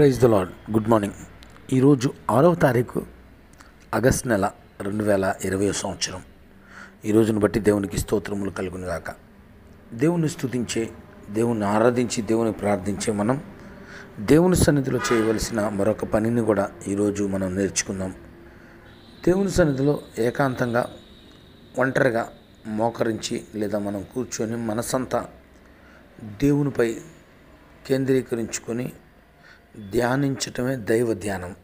Praise the Lord. Good morning. ఈరోజు 6వ తారీఖు ఆగస్ట్ నెల 2020 సంవత్సరం. ఈ రోజును బట్టి దేవునికి స్తోత్రములు కలుగును గాక. దేవుని స్తుతించే, దేవుని ఆరాధించి, దేవుని ప్రార్థించే మనం దేవుని సన్నిధిలో చేయవలసిన మరొక పనిని కూడా ఈరోజు మనం నేర్చుకుందాం. దేవుని సన్నిధిలో ఏకాంతంగా ఒంటరిగా మోకరించి లేదా మనం కూర్చొని మనసంతా దేవునిపై కేంద్రీకరించుకొని ధ్యానించటమే దైవ ధ్యానం.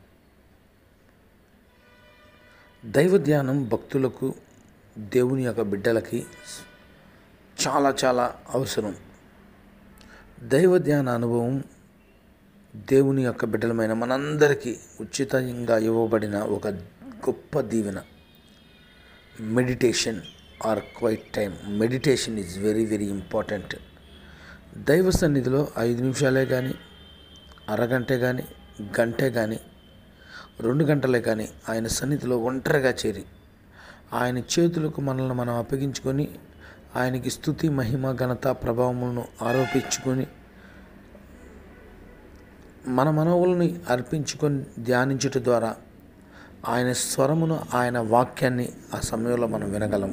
దైవ ధ్యానం భక్తులకు, దేవుని యొక్క బిడ్డలకి చాలా చాలా అవసరం. దైవ ధ్యాన అనుభవం దేవుని యొక్క బిడ్డలమైన మనందరికీ ఉచితంగా ఇవ్వబడిన ఒక గొప్ప దీవెన. Meditation or quiet time. Meditation is very very important. దైవ సన్నిధిలో 5 నిమిషాలే కానీ, అరగంటే కానీ, గంటే కానీ, 2 గంటలే కానీ ఆయన సన్నిధిలో ఒంటరిగా చేరి ఆయన చేతులకు మనల్ని మనం అప్పగించుకొని ఆయనకి స్తుతి, మహిమ, ఘనత, ప్రభావములను ఆరోపించుకొని మన మనవుల్ని అర్పించుకొని ధ్యానించుట ద్వారా ఆయన స్వరమును, ఆయన వాక్యాన్ని ఆ సమయంలో మనం వినగలం.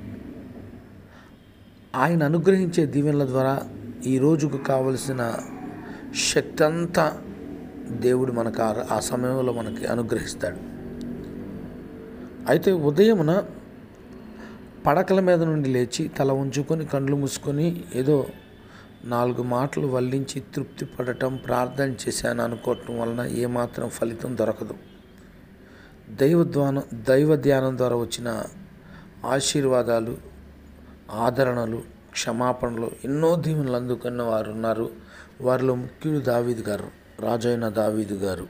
ఆయన అనుగ్రహించే దీవెనల ద్వారా ఈ రోజుకు కావలసిన శక్తి అంతా దేవుడు మనకు ఆ సమయంలో మనకి అనుగ్రహిస్తాడు. అయితే ఉదయమున పడకల మీద నుండి లేచి తల ఉంచుకొని కళ్ళు మూసుకొని ఏదో 4 మాటలు వల్లించి తృప్తి పడటం, ప్రార్థన చేశాను అనుకోవటం వలన ఏమాత్రం ఫలితం దొరకదు. దైవ ధ్యానం ద్వారా వచ్చిన ఆశీర్వాదాలు, ఆదరణలు, క్షమాపణలు, ఎన్నో దీవెనలు అందుకున్న వారు ఉన్నారు. వారిలో ముఖ్యుడు దావీదు గారు, రాజు అయిన దావీదు గారు.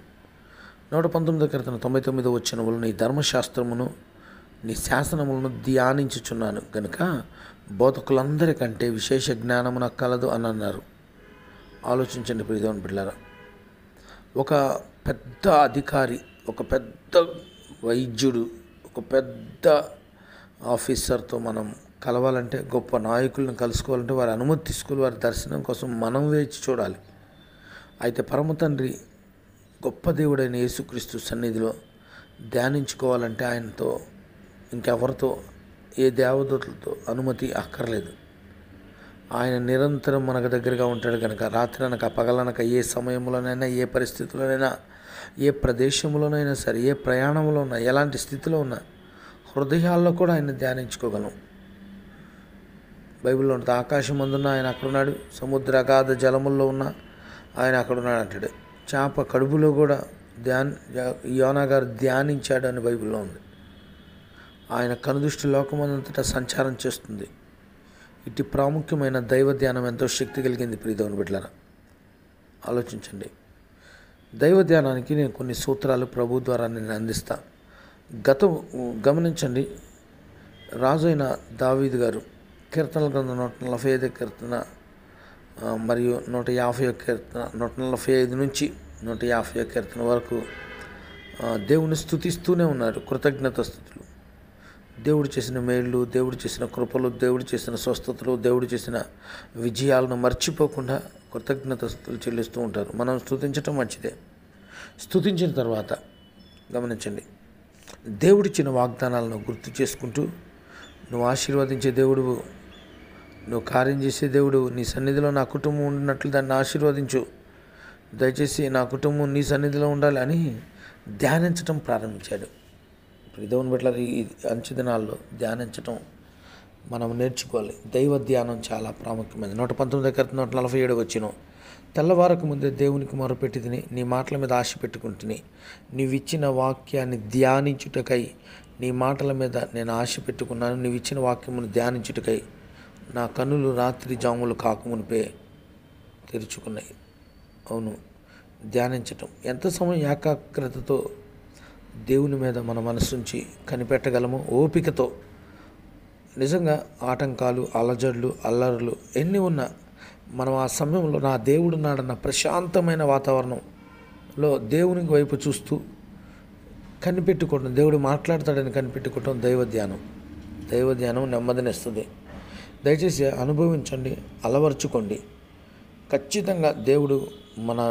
119 వచనములు, నీ ధర్మశాస్త్రమును, నీ శాసనములను ధ్యానించుచున్నాను గనుక బోధకులందరికంటే విశేష జ్ఞానము నాకు కలదు అని అన్నారు. ఆలోచించండి ప్రియదేవుని బిడ్డలారా. ఒక పెద్ద అధికారి, ఒక పెద్ద వైద్యుడు, ఒక పెద్ద ఆఫీసర్తో మనం కలవాలంటే, గొప్ప నాయకులను కలుసుకోవాలంటే వారి అనుమతి తీసుకోవాలి. వారి దర్శనం కోసం మనం వేచి చూడాలి. అయితే పరమ తండ్రి, గొప్ప దేవుడైన యేసుక్రీస్తు సన్నిధిలో ధ్యానించుకోవాలంటే ఆయనతో ఇంకెవరితో, ఏ దేవదూతలతో అనుమతి అక్కర్లేదు. ఆయన నిరంతరం మనకు దగ్గరగా ఉంటాడు కనుక రాత్రి అనక పగలనక ఏ సమయంలోనైనా, ఏ పరిస్థితుల్లోనైనా, ఏ ప్రదేశంలోనైనా సరే, ఏ ప్రయాణంలో ఉన్నా, ఎలాంటి స్థితిలో ఉన్నా హృదయాల్లో కూడా ఆయన ధ్యానించుకోగలం. బైబిల్లో ఉంటుంది, ఆకాశం అందున్న ఆయన అక్కడున్నాడు, సముద్ర అగాధ జలముల్లో ఉన్న ఆయన అక్కడున్నాడు అంటాడు. చేప కడుపులో కూడా యోనా గారు ధ్యానించాడు అని బైబిల్లో ఉంది. ఆయన కనుదృష్టి లోకమంతటా సంచారం చేస్తుంది. ఇటు ప్రాముఖ్యమైన దైవ ధ్యానం ఎంతో శక్తి కలిగింది ప్రియదేవుని బిడ్డలారా. ఆలోచించండి. దైవ ధ్యానానికి నేను కొన్ని సూత్రాలు ప్రభు ద్వారా నేను అందిస్తా. గమనించండి. రాజు అయిన దావీదు గారు కీర్తనల గ్రంథం 145 కీర్తన మరియు 150 కీర్తన, 145 నుంచి 150 కీర్తన వరకు దేవుని స్తుతిస్తూనే ఉన్నారు. కృతజ్ఞత స్తుతులు, దేవుడు చేసిన మేళ్ళు, దేవుడు చేసిన కృపలు, దేవుడు చేసిన స్వస్థతలు, దేవుడు చేసిన విజయాలను మర్చిపోకుండా కృతజ్ఞత స్తుతులు చెల్లిస్తూ ఉంటారు. మనం స్తుతించటం మంచిదే. స్తుతించిన తర్వాత గమనించండి, దేవుడిచ్చిన వాగ్దానాలను గుర్తు చేసుకుంటూ, నువ్వు ఆశీర్వదించే దేవుడు, నువ్వు కార్యం చేసే దేవుడు, నీ సన్నిధిలో నా కుటుంబం ఉన్నట్లు దాన్ని ఆశీర్వదించు, దయచేసి నా కుటుంబం నీ సన్నిధిలో ఉండాలి అని ధ్యానించటం ప్రారంభించాడు. దేవుని బిడ్డల ఈ అంచె దినాల్లో ధ్యానించటం మనం నేర్చుకోవాలి. దైవ ధ్యానం చాలా ప్రాముఖ్యమైనది. 119 కీర్తన 147 వచ్చిన, తెల్లవారకు ముందే దేవునికి మొరపెట్టి తిని, నీ మాటల మీద ఆశ పెట్టుకుంటుని, నీవిచ్చిన వాక్యాన్ని ధ్యానించుటకై, నీ మాటల మీద నేను ఆశ పెట్టుకున్నాను. నీవిచ్చిన వాక్యమును ధ్యానించుటకై నా కన్నులు రాత్రి జాములు కాకమునిపే తెరుచుకున్నాయి. అవును, ధ్యానించటం. ఎంత సమయం ఏకాగ్రతతో దేవుని మీద మన మనసుంచి కనిపెట్టగలము, ఓపికతో. నిజంగా ఆటంకాలు, అలజడులు, అల్లరులు ఎన్ని ఉన్నా మనం ఆ సమయంలో నా దేవుడు నాడన్న ప్రశాంతమైన వాతావరణంలో దేవునికి వైపు చూస్తూ కనిపెట్టుకోవడం, దేవుడు మాట్లాడతాడని కనిపెట్టుకోవటం దైవ ధ్యానం. దైవ ధ్యానం నెమ్మదినిస్తుంది. దయచేసి అనుభవించండి, అలవర్చుకోండి. ఖచ్చితంగా దేవుడు మన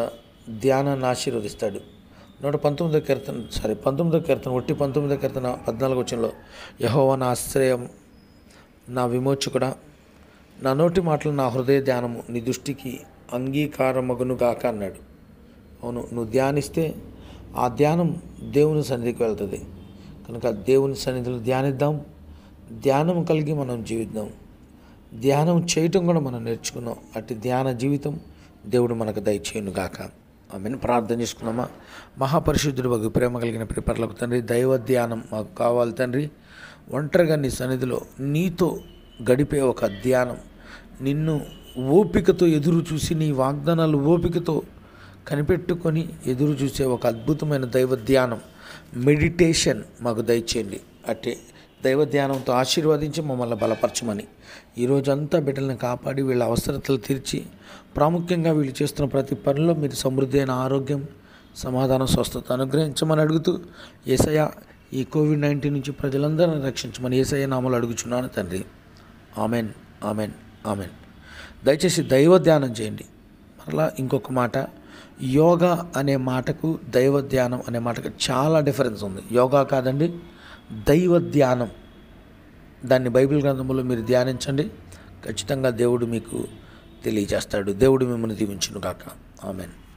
ధ్యానాన్ని ఆశీర్వదిస్తాడు. 19వ కీర్తన 14 వచనంలో, యెహోవా నా ఆశ్రయం, నా విమోచకుడా, నా నోటి మాటలు నా హృదయ ధ్యానము నీ దృష్టికి అంగీకారమగును గాక అన్నాడు. అవును, నువ్వు ధ్యానిస్తే ఆ ధ్యానం దేవుని సన్నిధికి వెళ్తుంది. కనుక దేవుని సన్నిధిలో ధ్యానిద్దాం, ధ్యానం కలిగి మనం జీవిద్దాం. ధ్యానం చేయటం కూడా మనం నేర్చుకున్నాం. అట్టి ధ్యాన జీవితం దేవుడు మనకు దయచేయును గాక. ఆమెను ప్రార్థన చేసుకున్నామా. మహాపరిశుద్ధుడు వగు ప్రేమ కలిగిన ప్రిపర్లకు తండ్రి, దైవ ధ్యానం మాకు కావాలి తండ్రి. ఒంటరిగా నీ సన్నిధిలో నీతో గడిపే ఒక ధ్యానం, నిన్ను ఓపికతో ఎదురు చూసి నీ వాగ్దానాలు ఓపికతో కనిపెట్టుకొని ఎదురు చూసే ఒక అద్భుతమైన దైవ ధ్యానం, మెడిటేషన్ మాకు దయచేయండి. అట్టే దైవ ధ్యానంతో ఆశీర్వదించి మమ్మల్ని బలపరచమని, ఈరోజంతా బిడ్డలను కాపాడి వీళ్ళ అవసరతలు తీర్చి, ప్రాముఖ్యంగా వీళ్ళు చేస్తున్న ప్రతి పనిలో మీరు సమృద్ధి అయిన ఆరోగ్యం, సమాధానం, స్వస్థత అనుగ్రహించమని అడుగుతూ, యేసయ్య ఈ కోవిడ్-19 నుంచి ప్రజలందరినీ రక్షించమని యేసయ్య నామములో అడుగుచున్నాను తండ్రి. Amen, amen, amen. దయచేసి దైవ ధ్యానం చేయండి. మరలా ఇంకొక మాట, యోగా అనే మాటకు దైవ ధ్యానం అనే మాటకు చాలా డిఫరెన్స్ ఉంది. యోగా కాదండి, దైవ ధ్యానం. దాన్ని బైబిల్ గ్రంథంలో మీరు ధ్యానించండి, ఖచ్చితంగా దేవుడు మీకు తెలియజేస్తాడు. దేవుడు మిమ్మల్ని దీవించును గాక. ఆమెన్.